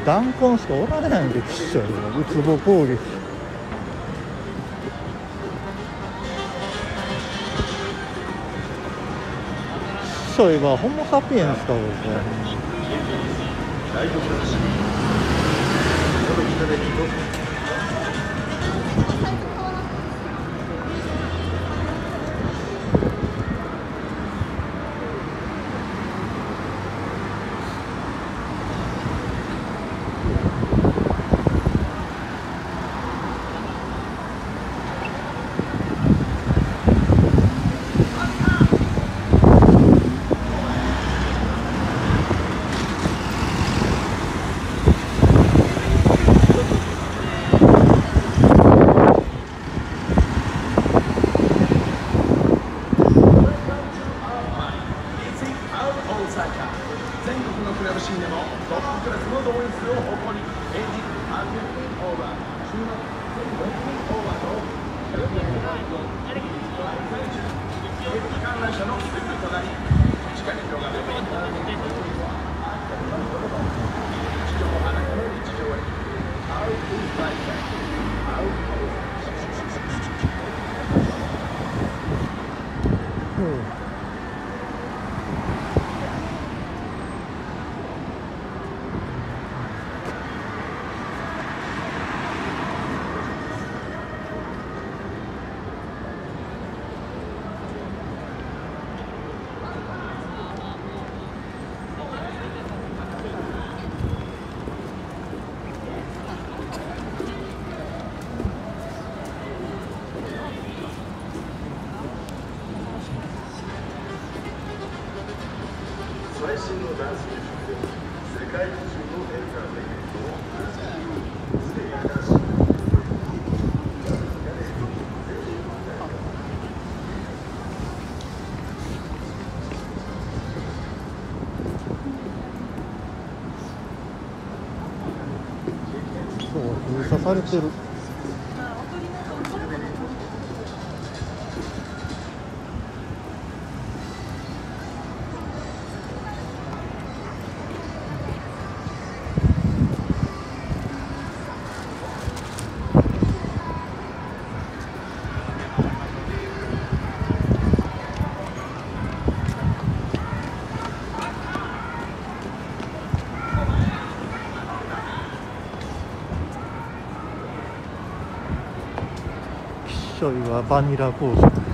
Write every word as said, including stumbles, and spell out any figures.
弾痕しかおられないんで、きっしょいウツボ攻撃。きっしょいはホモサピエンスか僕は。 最新のダンス技術で世界基準のエンターテインメントをすでに出しそう封鎖されてる。きっしょいはバニラ工場。